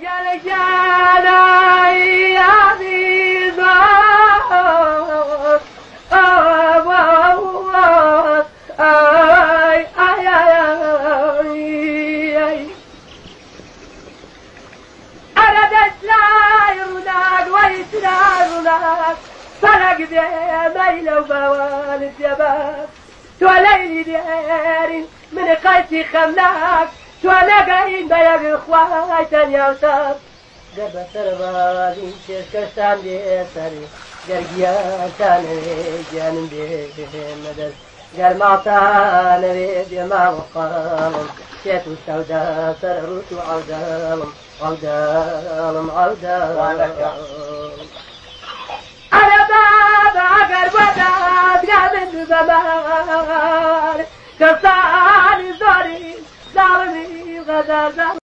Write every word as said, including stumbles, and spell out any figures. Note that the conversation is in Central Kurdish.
gel gel ay aziz ay ay ay أردتنا يرونك ويسرارونك فرق بين وبوالد جباب توليني ديرين من قيتي خملاك توانا قاين بيق إخواتن يوتاب قرب سربادين شكشتان دي سري قرقيان تاني جانم دي مدد قال معطان بيدي ما وقالم شيت السوداء سرروت وعودالم عودالم عودالم أنا باب عقر وداد قابل زمان كساني زوري دارني غدا